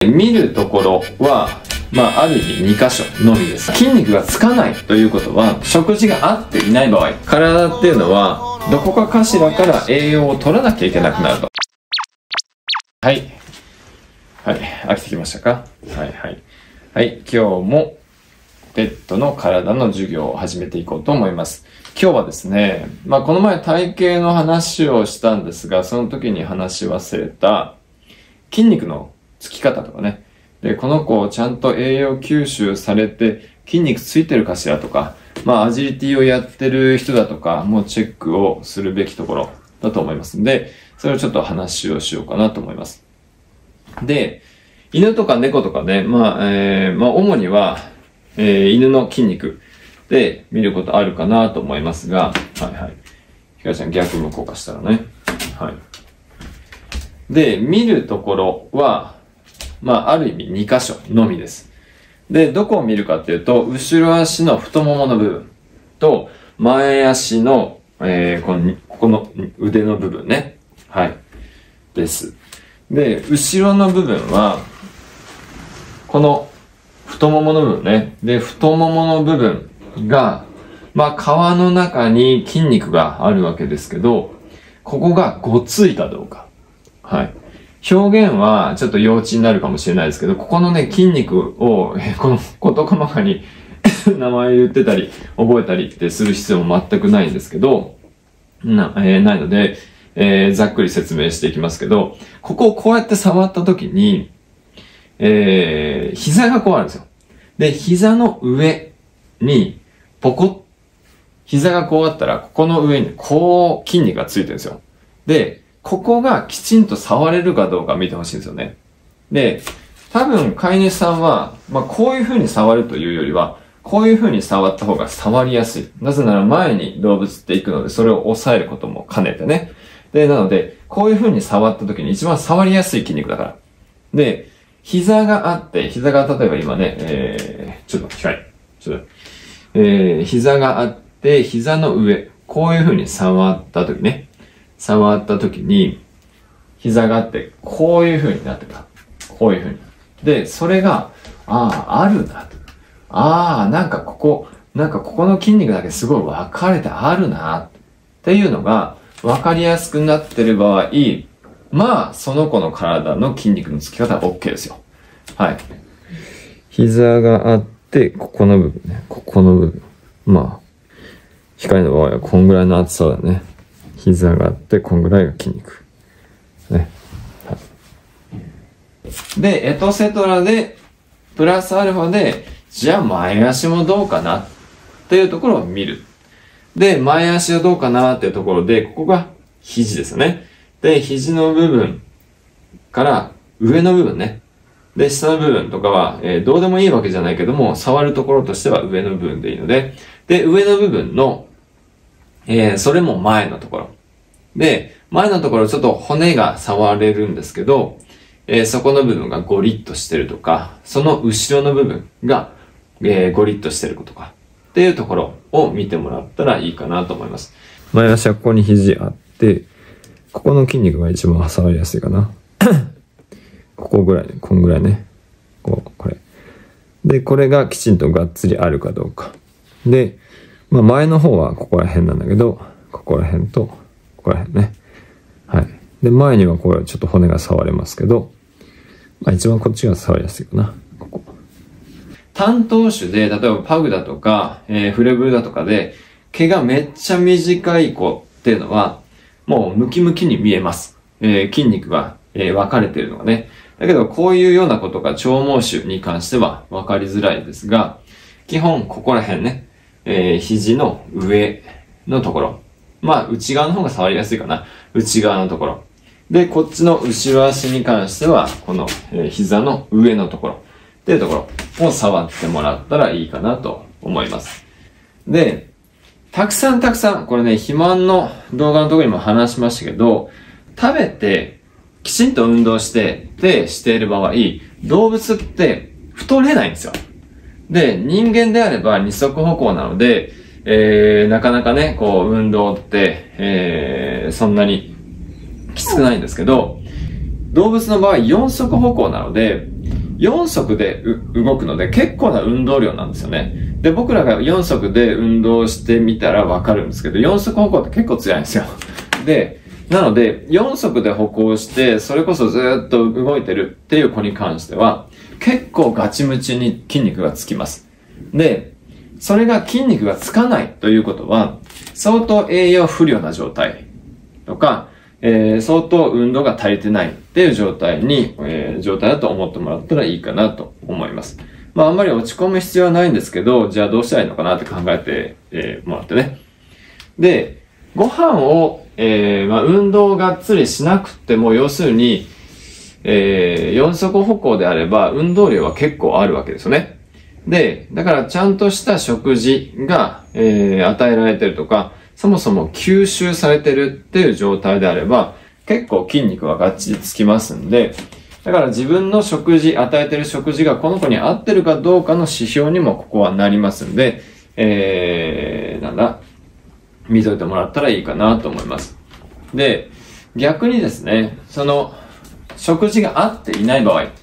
見るところは、ある意味2箇所のみです。筋肉がつかないということは、食事が合っていない場合、体っていうのは、どこかしらから栄養を取らなきゃいけなくなると。はい。はい。飽きてきましたか？はい。今日も、ペットの体の授業を始めていこうと思います。今日はですね、この前体型の話をしたんですが、その時に話し忘れた、筋肉のつき方とかね。で、この子ちゃんと栄養吸収されて筋肉ついてるかしらとか、アジリティをやってる人だとかもチェックをするべきところだと思いますので、それをちょっと話をしようかなと思います。で、犬とか猫とかね、主には、犬の筋肉で見ることあるかなと思いますが、ひかりちゃん逆向こうかしたらね。で、見るところは、ある意味2箇所のみです。で、どこを見るかっていうと、後ろ足の太ももの部分と、前足の、この腕の部分ね。です。で、後ろの部分は、この太ももの部分ね。で、太ももの部分が、皮の中に筋肉があるわけですけど、ここがごついかどうか。表現はちょっと幼稚になるかもしれないですけど、ここのね、筋肉を、この事細かに名前言ってたり、覚えたりってする必要も全くないんですけど、ないので、ざっくり説明していきますけど、ここをこうやって触った時に、膝がこうあるんですよ。で、膝の上に、膝がこうあったら、ここの上にこう筋肉がついてるんですよ。で、ここがきちんと触れるかどうか見てほしいんですよね。で、多分飼い主さんは、こういう風に触るというよりは、こういう風に触った方が触りやすい。なぜなら前に動物って行くので、それを抑えることも兼ねてね。で、なので、こういう風に触った時に一番触りやすい筋肉だから。で、膝があって、膝が例えば今ね、膝があって、膝の上、こういう風に触った時に、膝があって、こういう風になってた。こういう風に。で、それが、あるなと。なんかここの筋肉だけすごい分かれてあるな、っていうのが分かりやすくなってる場合、その子の体の筋肉のつき方は OK ですよ。膝があって、ここの部分ね。ここの部分。光の場合はこんぐらいの厚さだね。膝があって、こんぐらいが筋肉。ね。で、エトセトラで、プラスアルファで、じゃあ前足もどうかなっていうところを見る。で、前足はどうかなっていうところで、ここが肘ですよね。で、肘の部分から上の部分ね。で、下の部分とかは、どうでもいいわけじゃないけども、触るところとしては上の部分でいいので、で、上の部分の、それも前のところ。で、前のところちょっと骨が触れるんですけど、そこの部分がゴリッとしてるとか、その後ろの部分が、ゴリッとしてるとか、っていうところを見てもらったらいいかなと思います。前足はここに肘あって、ここの筋肉が一番触りやすいかな。ここぐらい、こんぐらいね。これ。で、これがきちんとがっつりあるかどうか。で、前の方はここら辺なんだけど、ここら辺と、ここら辺ね。で、前にはこれちょっと骨が触れますけど、一番こっちが触りやすいかな。ここ。担当種で、例えばパグだとか、フレブルだとかで、毛がめっちゃ短い子っていうのは、もうムキムキに見えます。筋肉が、分かれているのがね。だけど、こういうようなことが長毛種に関しては分かりづらいですが、基本ここら辺ね、肘の上のところ。内側の方が触りやすいかな。内側のところ。で、こっちの後ろ足に関しては、この、膝の上のところ。っていうところを触ってもらったらいいかなと思います。で、たくさん、これね、肥満の動画のところにも話しましたけど、食べて、きちんと運動して、している場合、動物って太れないんですよ。で、人間であれば二足歩行なので、なかなかね、運動って、そんなにきつくないんですけど、 動物の場合4足歩行なので、4足で動くので結構な運動量なんですよね。で、僕らが4足で運動してみたらわかるんですけど、4足歩行って結構強いんですよ。で、なので、4足で歩行して、それこそずっと動いてるっていう子に関しては、結構ガチムチに筋肉がつきます。で、それが筋肉がつかないということは、相当栄養不良な状態とか、相当運動が足りてないっていう状態だと思ってもらったらいいかなと思います。まあ、あんまり落ち込む必要はないんですけど、じゃあどうしたらいいのかなって考えて、もらってね。で、ご飯を、運動がっつりしなくても、要するに、4足歩行であれば、運動量は結構あるわけですよね。で、だからちゃんとした食事が、与えられてるとか、そもそも吸収されてるっていう状態であれば、結構筋肉はがっちりつきますんで、だから自分の食事、与えてる食事がこの子に合ってるかどうかの指標にもここはなりますんで、見といてもらったらいいかなと思います。で、逆にですね、その、食事が合っていない場合、